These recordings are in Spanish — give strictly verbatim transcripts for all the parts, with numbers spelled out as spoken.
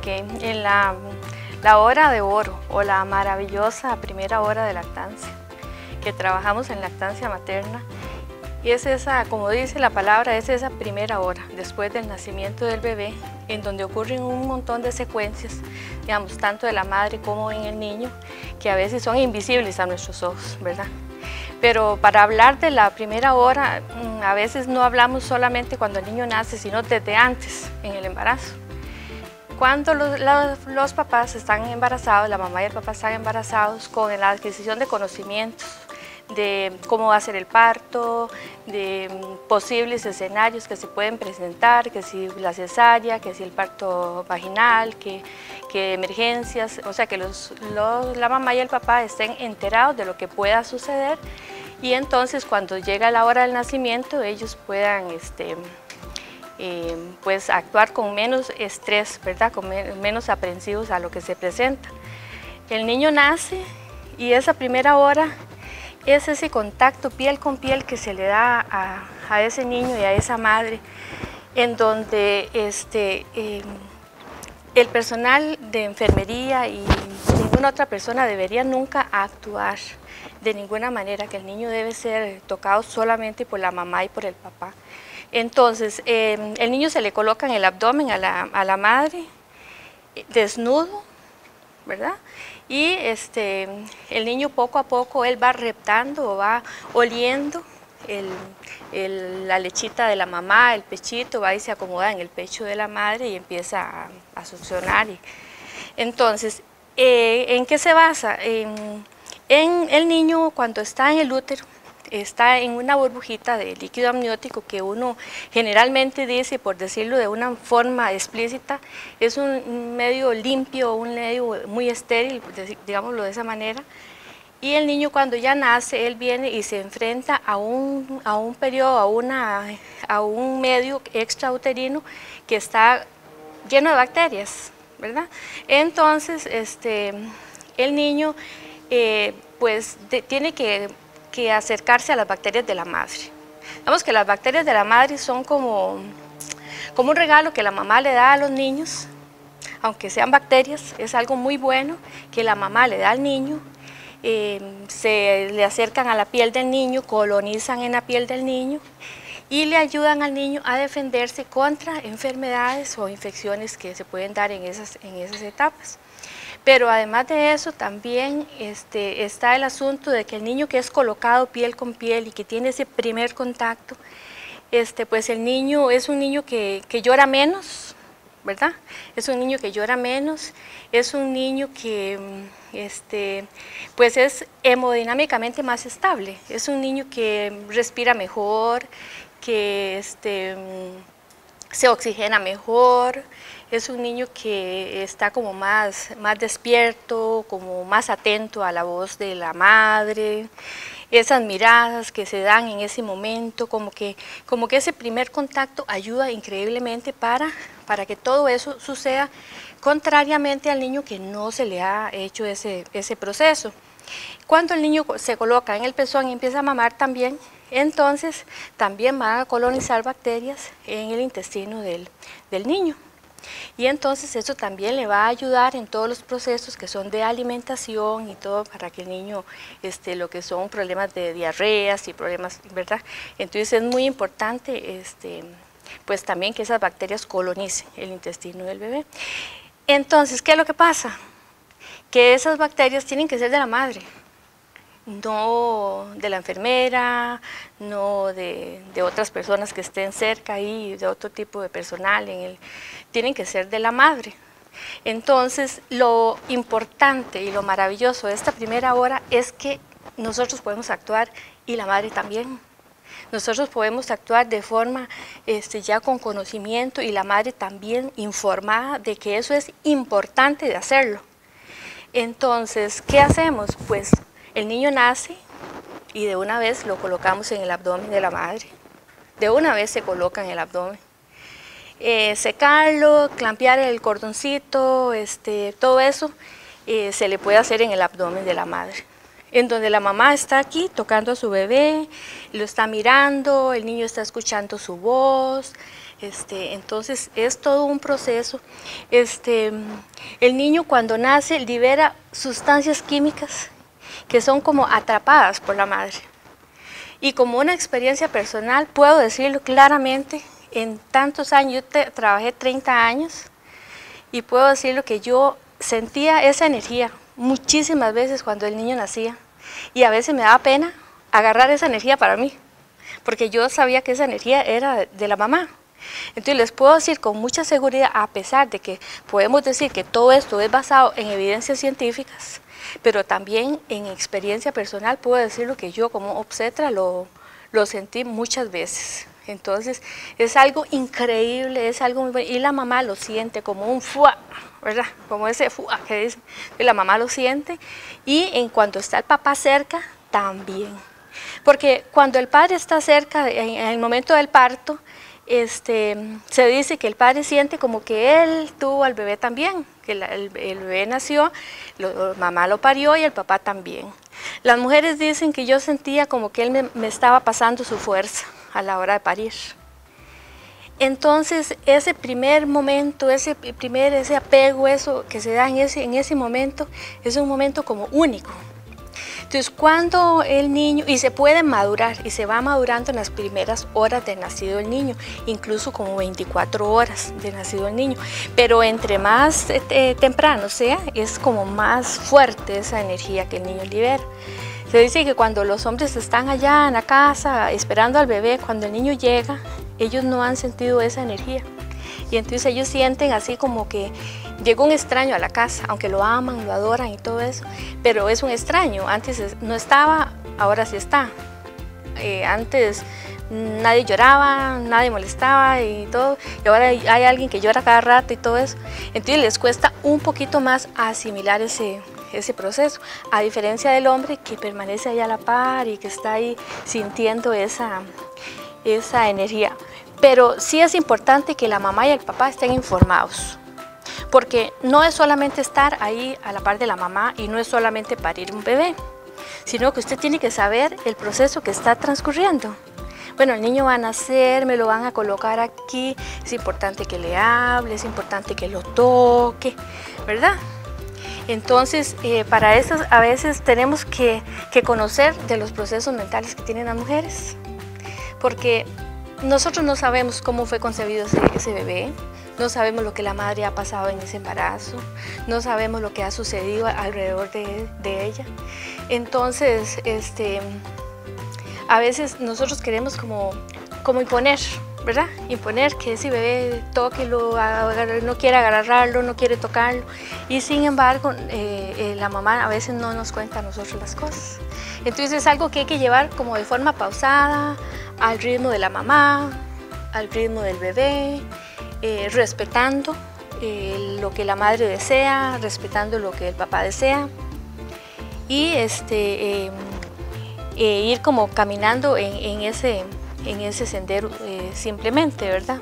Ok, en la, la hora de oro o la maravillosa primera hora de lactancia, que trabajamos en lactancia materna, y es esa, como dice la palabra, es esa primera hora después del nacimiento del bebé, en donde ocurren un montón de secuencias, digamos, tanto de la madre como en el niño, que a veces son invisibles a nuestros ojos, ¿verdad? Pero para hablar de la primera hora, a veces no hablamos solamente cuando el niño nace, sino desde antes, en el embarazo. Cuando los, los, los papás están embarazados, la mamá y el papá están embarazados, con la adquisición de conocimientos, de cómo va a ser el parto, de posibles escenarios que se pueden presentar, que si la cesárea, que si el parto vaginal, que, que emergencias, o sea que los, los, la mamá y el papá estén enterados de lo que pueda suceder, y entonces cuando llega la hora del nacimiento ellos puedan este, eh, pues actuar con menos estrés, ¿verdad? Con me, menos aprensivos a lo que se presenta. El niño nace y esa primera hora es ese contacto piel con piel que se le da a, a ese niño y a esa madre, en donde este, eh, el personal de enfermería y ninguna otra persona debería nunca actuar de ninguna manera, que el niño debe ser tocado solamente por la mamá y por el papá. Entonces, eh, el niño se le coloca en el abdomen a la, a la madre, desnudo, ¿verdad? Y este, el niño poco a poco él va reptando o va oliendo el, el, la lechita de la mamá, el pechito, va y se acomoda en el pecho de la madre y empieza a, a succionar. Y, entonces, eh, ¿en qué se basa? En, en el niño cuando está en el útero, está en una burbujita de líquido amniótico que uno generalmente dice, por decirlo de una forma explícita, es un medio limpio, un medio muy estéril, digámoslo de esa manera. Y el niño cuando ya nace, él viene y se enfrenta a un, a un periodo, a, una, a un medio extrauterino que está lleno de bacterias, ¿verdad? Entonces, este, el niño eh, pues de, tiene que que acercarse a las bacterias de la madre. Digamos que las bacterias de la madre son como, como un regalo que la mamá le da a los niños, aunque sean bacterias, es algo muy bueno que la mamá le da al niño, eh, se le acercan a la piel del niño, colonizan en la piel del niño y le ayudan al niño a defenderse contra enfermedades o infecciones que se pueden dar en esas, en esas etapas. Pero además de eso también este, está el asunto de que el niño que es colocado piel con piel y que tiene ese primer contacto, este, pues el niño es un niño que, que llora menos, ¿verdad? Es un niño que llora menos, es un niño que este, pues es hemodinámicamente más estable, es un niño que respira mejor, que este, se oxigena mejor, es un niño que está como más, más despierto, como más atento a la voz de la madre, esas miradas que se dan en ese momento, como que, como que ese primer contacto ayuda increíblemente para, para que todo eso suceda, contrariamente al niño que no se le ha hecho ese, ese proceso. Cuando el niño se coloca en el pezón y empieza a mamar también, entonces también van a colonizar bacterias en el intestino del, del niño. Y entonces eso también le va a ayudar en todos los procesos que son de alimentación y todo para que el niño, este, lo que son problemas de diarreas y problemas, ¿verdad? Entonces es muy importante, este, pues también que esas bacterias colonicen el intestino del bebé. Entonces, ¿qué es lo que pasa? Que esas bacterias tienen que ser de la madre, no de la enfermera, no de, de otras personas que estén cerca ahí, de otro tipo de personal, en el, tienen que ser de la madre. Entonces, lo importante y lo maravilloso de esta primera hora es que nosotros podemos actuar y la madre también. Nosotros podemos actuar de forma este, ya con conocimiento y la madre también informada de que eso es importante de hacerlo. Entonces, ¿qué hacemos? Pues el niño nace y de una vez lo colocamos en el abdomen de la madre. De una vez se coloca en el abdomen. Eh, secarlo, clampear el cordoncito, este, todo eso eh, se le puede hacer en el abdomen de la madre. En donde la mamá está aquí tocando a su bebé, lo está mirando, el niño está escuchando su voz, Este, entonces es todo un proceso. Este, el niño cuando nace libera sustancias químicas que son como atrapadas por la madre. Y como una experiencia personal puedo decirlo claramente, en tantos años, yo te, trabajé treinta años y puedo decirlo que yo sentía esa energía muchísimas veces cuando el niño nacía y a veces me daba pena agarrar esa energía para mí, porque yo sabía que esa energía era de, de la mamá. Entonces les puedo decir con mucha seguridad, a pesar de que podemos decir que todo esto es basado en evidencias científicas, pero también en experiencia personal puedo decir lo que yo como obstetra lo, lo sentí muchas veces. Entonces es algo increíble, es algo muy bueno, y la mamá lo siente como un fuá, ¿verdad? Como ese fuá que dice, la mamá lo siente, y en cuanto está el papá cerca, también. Porque cuando el padre está cerca, en, en el momento del parto, Este, se dice que el padre siente como que él tuvo al bebé también, que la, el, el bebé nació, lo, mamá lo parió y el papá también. Las mujeres dicen que yo sentía como que él me, me estaba pasando su fuerza a la hora de parir. Entonces ese primer momento, ese primer ese apego, eso que se da en ese, en ese momento, es un momento como único. Entonces, cuando el niño, y se puede madurar, y se va madurando en las primeras horas de nacido el niño, incluso como veinticuatro horas de nacido el niño, pero entre más eh, temprano sea, es como más fuerte esa energía que el niño libera. Se dice que cuando los hombres están allá en la casa esperando al bebé, cuando el niño llega, ellos no han sentido esa energía. Y entonces ellos sienten así como que llegó un extraño a la casa, aunque lo aman, lo adoran y todo eso, pero es un extraño. Antes no estaba, ahora sí está. Eh, antes nadie lloraba, nadie molestaba y todo, y ahora hay, hay alguien que llora cada rato y todo eso. Entonces les cuesta un poquito más asimilar ese, ese proceso, a diferencia del hombre que permanece ahí a la par y que está ahí sintiendo esa, esa energía. Pero sí es importante que la mamá y el papá estén informados, porque no es solamente estar ahí a la par de la mamá y no es solamente parir un bebé, sino que usted tiene que saber el proceso que está transcurriendo. Bueno, el niño va a nacer, me lo van a colocar aquí, es importante que le hable, es importante que lo toque, ¿verdad? Entonces, eh, para eso a veces tenemos que, que conocer de los procesos mentales que tienen las mujeres, porque nosotros no sabemos cómo fue concebido ese, ese bebé, no sabemos lo que la madre ha pasado en ese embarazo, no sabemos lo que ha sucedido alrededor de, de ella. Entonces, este, a veces nosotros queremos como, como imponer, ¿verdad? Imponer que ese bebé tóquelo, no quiere agarrarlo, no quiere tocarlo. Y sin embargo, eh, eh, la mamá a veces no nos cuenta a nosotros las cosas. Entonces es algo que hay que llevar como de forma pausada, al ritmo de la mamá, al ritmo del bebé, eh, respetando eh, lo que la madre desea, respetando lo que el papá desea, y este, eh, eh, ir como caminando en, en, ese, en ese sendero eh, simplemente, ¿verdad?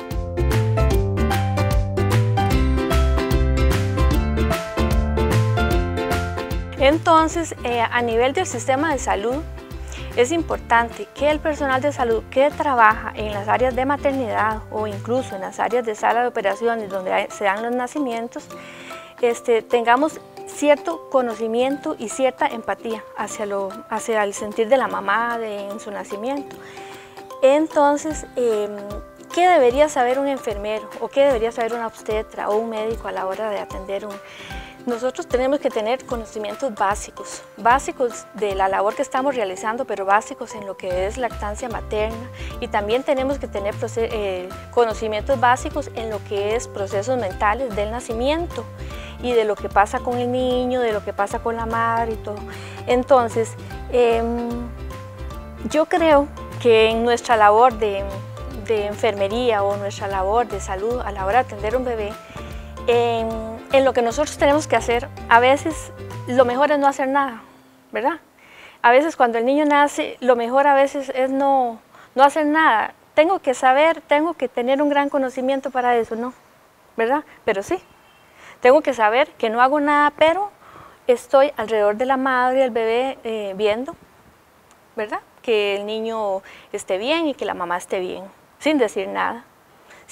Entonces, eh, a nivel del sistema de salud, es importante que el personal de salud que trabaja en las áreas de maternidad o incluso en las áreas de sala de operaciones donde hay, se dan los nacimientos, este, tengamos cierto conocimiento y cierta empatía hacia, lo, hacia el sentir de la mamá de, en su nacimiento. Entonces, eh, ¿qué debería saber un enfermero o qué debería saber una obstetra o un médico a la hora de atender un... Nosotros tenemos que tener conocimientos básicos, básicos de la labor que estamos realizando, pero básicos en lo que es lactancia materna, y también tenemos que tener eh, conocimientos básicos en lo que es procesos mentales del nacimiento y de lo que pasa con el niño, de lo que pasa con la madre y todo. Entonces, eh, yo creo que en nuestra labor de, de enfermería o nuestra labor de salud a la hora de atender un bebé, En, en lo que nosotros tenemos que hacer, a veces lo mejor es no hacer nada, ¿verdad? A veces cuando el niño nace, lo mejor a veces es no, no hacer nada. Tengo que saber, tengo que tener un gran conocimiento para eso, ¿no? ¿Verdad? Pero sí, tengo que saber que no hago nada, pero estoy alrededor de la madre y el bebé eh, viendo, ¿verdad? Que el niño esté bien y que la mamá esté bien, sin decir nada.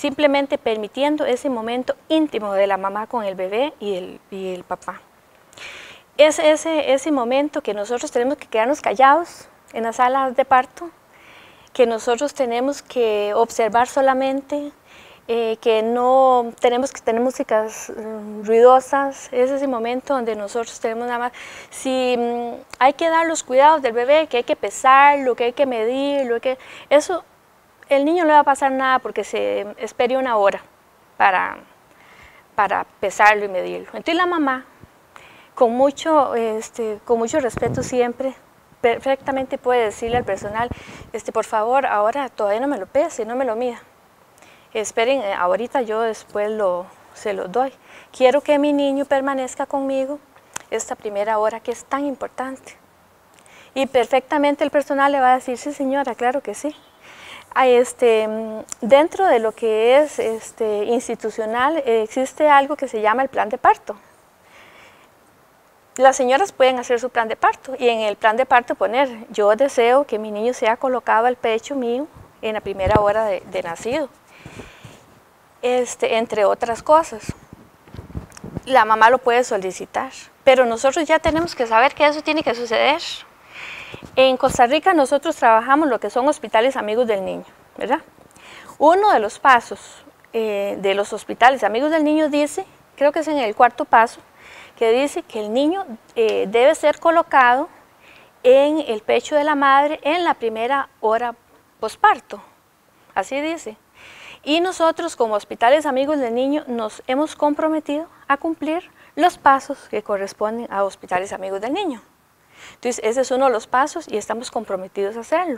simplemente permitiendo ese momento íntimo de la mamá con el bebé y el, y el papá. Es ese, ese momento que nosotros tenemos que quedarnos callados en las salas de parto, que nosotros tenemos que observar solamente, eh, que no tenemos que tener músicas um, ruidosas. Es ese momento donde nosotros tenemos nada más, si um, hay que dar los cuidados del bebé, que hay que pesarlo, que hay que medirlo, que eso, el niño no le va a pasar nada porque se espere una hora para, para pesarlo y medirlo. Entonces la mamá, con mucho, este, con mucho respeto siempre, perfectamente puede decirle al personal, este, por favor, ahora todavía no me lo pese, no me lo mida. Esperen, ahorita yo después lo, se lo doy. Quiero que mi niño permanezca conmigo esta primera hora que es tan importante. Y perfectamente el personal le va a decir, sí señora, claro que sí. Este, dentro de lo que es este, institucional existe algo que se llama el plan de parto. Las señoras pueden hacer su plan de parto y en el plan de parto poner, yo deseo que mi niño sea colocado al pecho mío en la primera hora de, de nacido, este, entre otras cosas. La mamá lo puede solicitar, pero nosotros ya tenemos que saber que eso tiene que suceder. En Costa Rica nosotros trabajamos lo que son hospitales amigos del niño, ¿verdad? Uno de los pasos eh, de los hospitales amigos del niño dice, creo que es en el cuarto paso, que dice que el niño eh, debe ser colocado en el pecho de la madre en la primera hora posparto, así dice. Y nosotros como hospitales amigos del niño nos hemos comprometido a cumplir los pasos que corresponden a hospitales amigos del niño. Entonces ese es uno de los pasos y estamos comprometidos a hacerlo.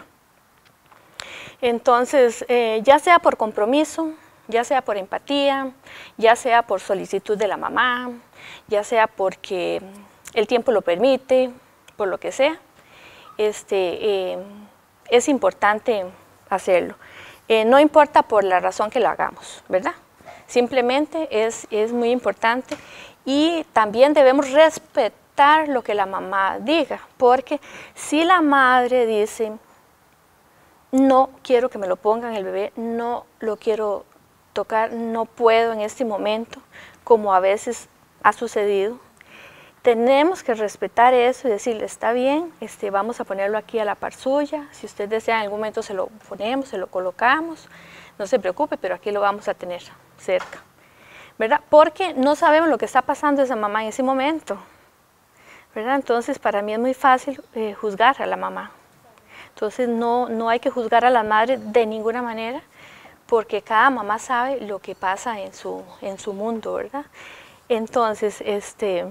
Entonces eh, ya sea por compromiso, ya sea por empatía, ya sea por solicitud de la mamá, ya sea porque el tiempo lo permite, por lo que sea, este, eh, es importante hacerlo. Eh, no importa por la razón que lo hagamos, ¿verdad? Simplemente es, es muy importante y también debemos respetar lo que la mamá diga, porque si la madre dice, no quiero que me lo pongan el bebé, no lo quiero tocar, no puedo en este momento, como a veces ha sucedido, tenemos que respetar eso y decirle, está bien, este, vamos a ponerlo aquí a la par suya, si usted desea en algún momento se lo ponemos, se lo colocamos, no se preocupe, pero aquí lo vamos a tener cerca, ¿verdad? Porque no sabemos lo que está pasando esa mamá en ese momento, ¿verdad? Entonces para mí es muy fácil eh, juzgar a la mamá, entonces no, no hay que juzgar a la madre de ninguna manera, porque cada mamá sabe lo que pasa en su, en su mundo, ¿verdad? Entonces, este,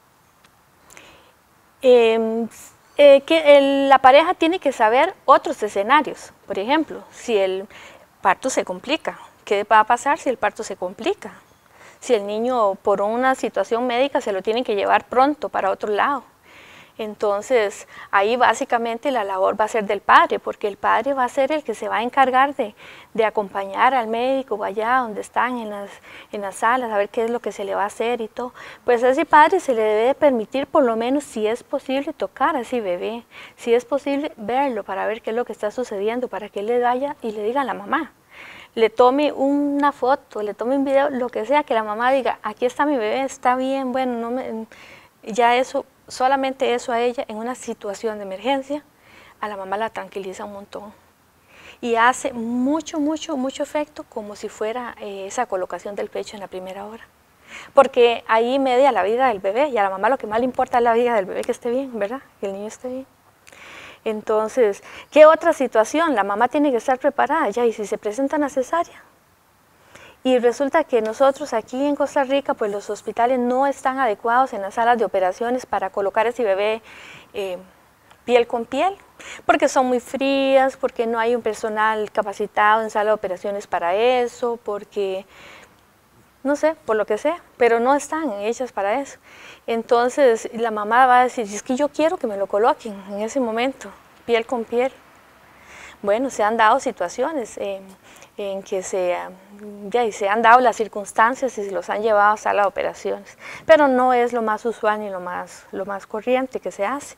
eh, eh, que el, la pareja tiene que saber otros escenarios. Por ejemplo, si el parto se complica, ¿qué va a pasar si el parto se complica? Si el niño por una situación médica se lo tienen que llevar pronto para otro lado. Entonces, ahí básicamente la labor va a ser del padre, porque el padre va a ser el que se va a encargar de, de acompañar al médico allá donde están en las, en las salas, a ver qué es lo que se le va a hacer y todo. Pues a ese padre se le debe permitir por lo menos, si es posible, tocar a ese bebé, si es posible verlo para ver qué es lo que está sucediendo, para que él le vaya y le diga a la mamá, le tome una foto, le tome un video, lo que sea, que la mamá diga, aquí está mi bebé, está bien, bueno, no me, ya eso... Solamente eso a ella en una situación de emergencia, a la mamá la tranquiliza un montón y hace mucho, mucho, mucho efecto como si fuera eh, esa colocación del pecho en la primera hora. Porque ahí media la vida del bebé y a la mamá lo que más le importa es la vida del bebé que esté bien, ¿verdad? Que el niño esté bien. Entonces, ¿qué otra situación? La mamá tiene que estar preparada ya y si se presenta una cesárea. Y resulta que nosotros aquí en Costa Rica, pues los hospitales no están adecuados en las salas de operaciones para colocar a ese bebé eh, piel con piel, porque son muy frías, porque no hay un personal capacitado en sala de operaciones para eso, porque, no sé, por lo que sea, pero no están hechas para eso. Entonces la mamá va a decir, es que yo quiero que me lo coloquen en ese momento, piel con piel. Bueno, se han dado situaciones eh, en que se, ya, se han dado las circunstancias y se los han llevado a sala de operaciones, pero no es lo más usual ni lo más, lo más corriente que se hace.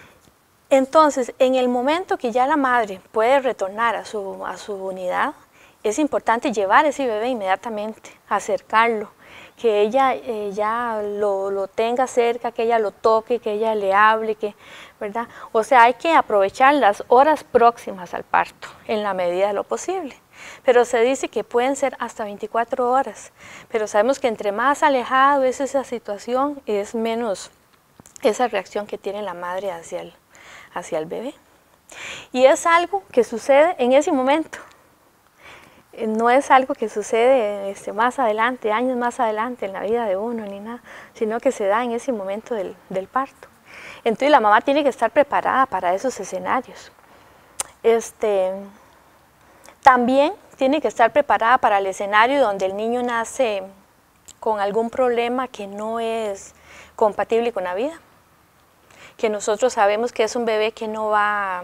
Entonces, en el momento que ya la madre puede retornar a su, a su unidad, es importante llevar ese bebé inmediatamente, acercarlo, que ella eh, ya lo, lo tenga cerca, que ella lo toque, que ella le hable, que, ¿verdad? O sea, hay que aprovechar las horas próximas al parto en la medida de lo posible. Pero se dice que pueden ser hasta veinticuatro horas, pero sabemos que entre más alejado es esa situación, es menos esa reacción que tiene la madre hacia el, hacia el bebé. Y es algo que sucede en ese momento. No es algo que sucede este, más adelante, años más adelante en la vida de uno ni nada, sino que se da en ese momento del, del parto. Entonces la mamá tiene que estar preparada para esos escenarios. Este, también tiene que estar preparada para el escenario donde el niño nace con algún problema que no es compatible con la vida, que nosotros sabemos que es un bebé que no va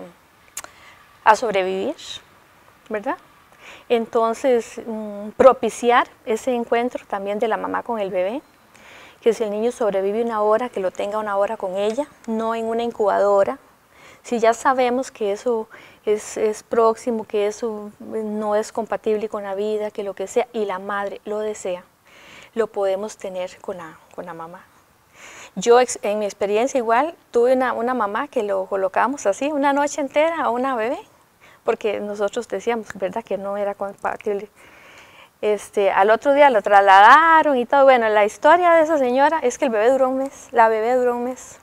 a sobrevivir, ¿verdad? Entonces, mmm, propiciar ese encuentro también de la mamá con el bebé, que si el niño sobrevive una hora, que lo tenga una hora con ella, no en una incubadora. Si ya sabemos que eso es, es próximo, que eso no es compatible con la vida, que lo que sea, y la madre lo desea, lo podemos tener con la, con la mamá. Yo, en mi experiencia igual, tuve una, una mamá que lo colocamos así, una noche entera a una bebé, porque nosotros decíamos, ¿verdad?, que no era compatible. Este, al otro día lo trasladaron y todo. Bueno, la historia de esa señora es que el bebé duró un mes, la bebé duró un mes.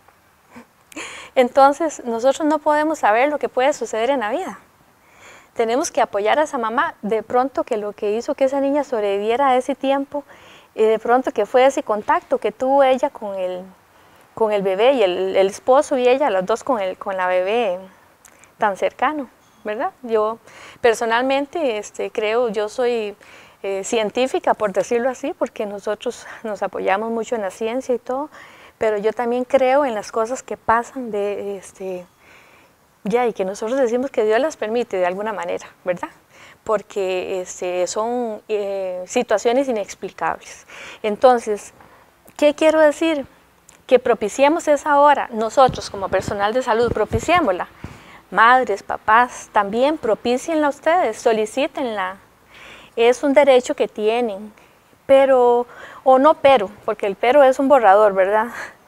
Entonces, nosotros no podemos saber lo que puede suceder en la vida. Tenemos que apoyar a esa mamá, de pronto que lo que hizo que esa niña sobreviviera a ese tiempo, y de pronto que fue ese contacto que tuvo ella con el, con el bebé, y el, el esposo y ella, los dos con, el, con la bebé tan cercano, ¿verdad? Yo personalmente este, creo, yo soy eh, científica, por decirlo así, porque nosotros nos apoyamos mucho en la ciencia y todo, pero yo también creo en las cosas que pasan de, este, ya, y que nosotros decimos que Dios las permite de alguna manera, ¿verdad? Porque este, son eh, situaciones inexplicables. Entonces, ¿qué quiero decir? Que propiciemos esa hora, nosotros como personal de salud, propiciémosla. Madres, papás, también propícienla ustedes, solicítenla. Es un derecho que tienen, pero, o no pero, porque el pero es un borrador, ¿verdad?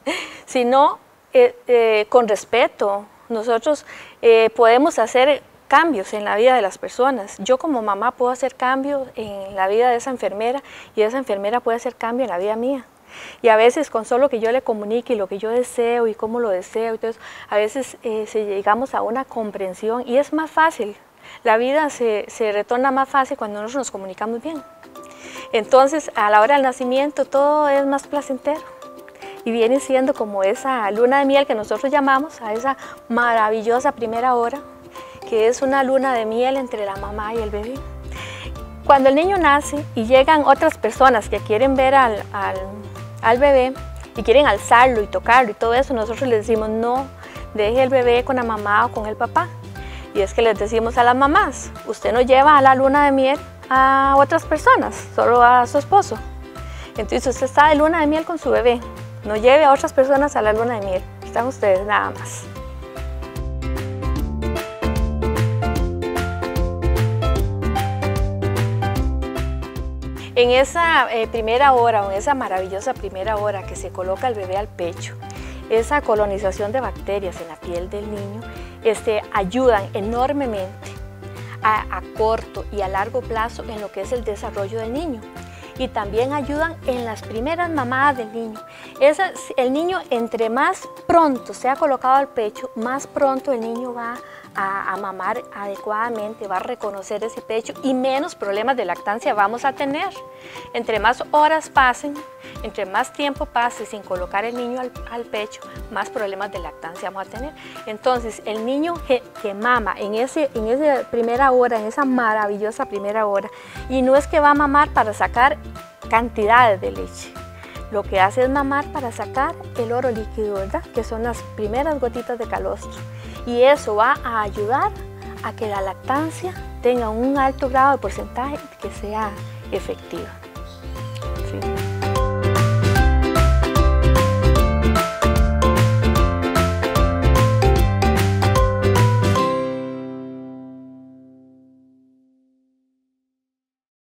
Sino eh, eh, con respeto. Nosotros eh, podemos hacer cambios en la vida de las personas. Yo como mamá puedo hacer cambios en la vida de esa enfermera, y esa enfermera puede hacer cambio en la vida mía. Y a veces con solo que yo le comunique y lo que yo deseo y cómo lo deseo, entonces a veces eh, se llegamos a una comprensión y es más fácil. La vida se, se retorna más fácil cuando nosotros nos comunicamos bien. Entonces a la hora del nacimiento todo es más placentero y viene siendo como esa luna de miel que nosotros llamamos a esa maravillosa primera hora, que es una luna de miel entre la mamá y el bebé. Cuando el niño nace y llegan otras personas que quieren ver al, al al bebé y quieren alzarlo y tocarlo y todo eso, nosotros les decimos no, deje el bebé con la mamá o con el papá. Y es que les decimos a las mamás, usted no lleva a la luna de miel a otras personas, solo a su esposo. Entonces usted está de luna de miel con su bebé, no lleve a otras personas a la luna de miel, están ustedes nada más. En esa eh, primera hora, o en esa maravillosa primera hora que se coloca el bebé al pecho, esa colonización de bacterias en la piel del niño este, ayudan enormemente a, a corto y a largo plazo en lo que es el desarrollo del niño. Y también ayudan en las primeras mamadas del niño. Esa, el niño, entre más pronto sea colocado al pecho, más pronto el niño va a, a mamar adecuadamente, va a reconocer ese pecho y menos problemas de lactancia vamos a tener. Entre más horas pasen, entre más tiempo pase sin colocar el niño al, al pecho, más problemas de lactancia vamos a tener. Entonces, el niño que, que mama en, ese, en esa primera hora, en esa maravillosa primera hora, y no es que va a mamar para sacar cantidades de leche, lo que hace es mamar para sacar el oro líquido, ¿verdad? Que son las primeras gotitas de calostro. Y eso va a ayudar a que la lactancia tenga un alto grado de porcentaje que sea efectiva.